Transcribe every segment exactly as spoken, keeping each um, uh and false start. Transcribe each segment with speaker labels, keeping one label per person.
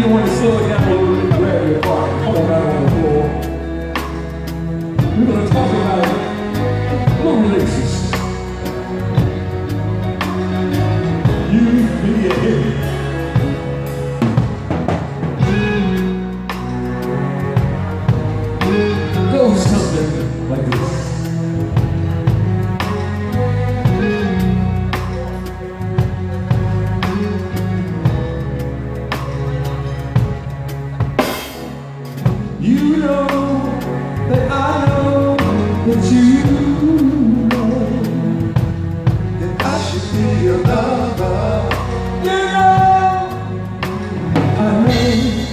Speaker 1: you want to slow it down a little bit, grab your partner, come on out on the floor. We're going to talk about little relationships. You, me, and him. Goes something like this. You know that I know that you know that I should be your lover. You know I know,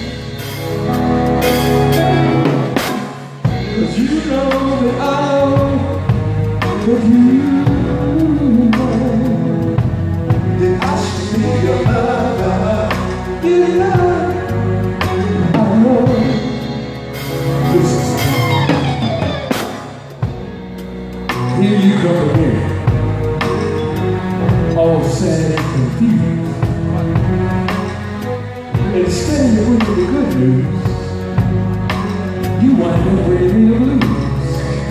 Speaker 1: 'cause you know that I know that you know that I should be your lover. You know I know. Here you come again, all sad and confused. Instead of bringing the good news, you wind up bringing me the blues.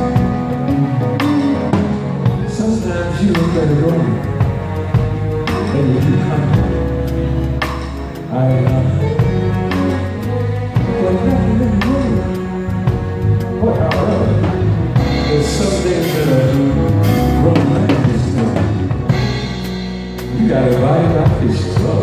Speaker 1: Sometimes you look at it wrong, and when you come, I uh, well, nothing wrong. What however, there's some things that are wrong like this thing. You gotta ride my fish as well.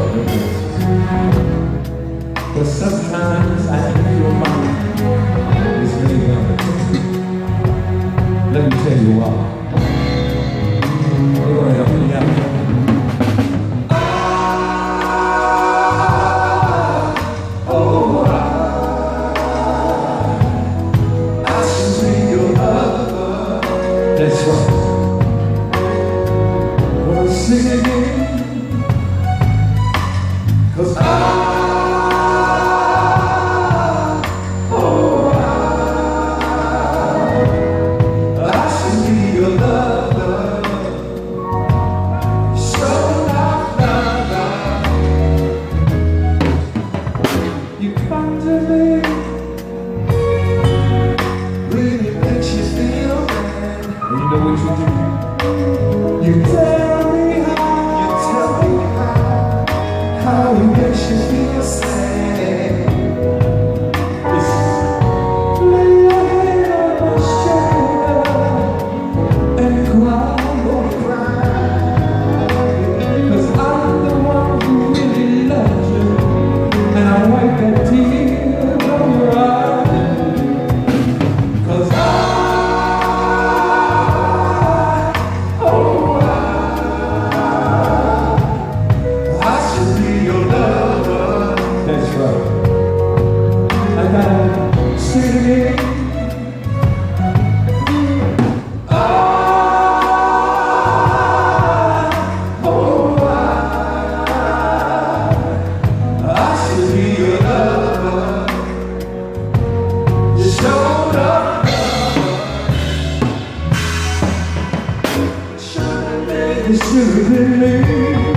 Speaker 1: But sometimes I think your mind is really gonna take. Let me tell you why. They're gonna help me out. That's right. Wanna sing again? 'Cause I, oh I, I should be your lover. So now, now, now, you come to me, really makes you feel bad. And you know what you do? You tell me how, you tell me how, how it makes you feel sad. Listen, lay your head on my shoulder and cry, oh cry. 'Cause I'm the one who really loves you, and I wipe that tear from your eye. 'Cause I, say it again. I, oh I, I should be your lover. You showed up, should have been, it should have been me.